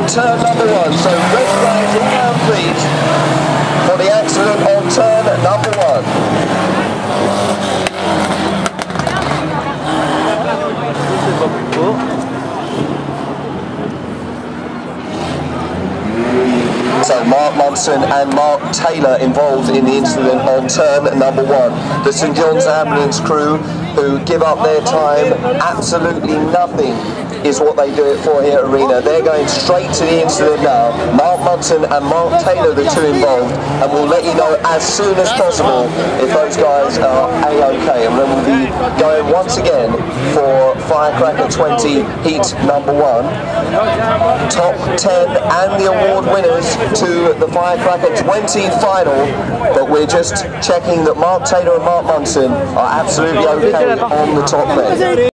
turn number 1. So red flags all round, please, for the accident on turn number 1. So Mark Munson and Mark Taylor involved in the incident on turn number 1. The St John's ambulance crew, who give up their time, absolutely nothing is what they do it for here at Arena. They're going straight to the incident now. Mark Munson and Mark Taylor, the two involved, and we'll let you know as soon as possible if those guys are A-OK. And then we'll be going once again for Firecracker 20 heat number 1. Top 10 and the award winners to the Firecracker 20 final, but we're just checking that Mark Taylor and Mark Munson are absolutely OK on the top 10.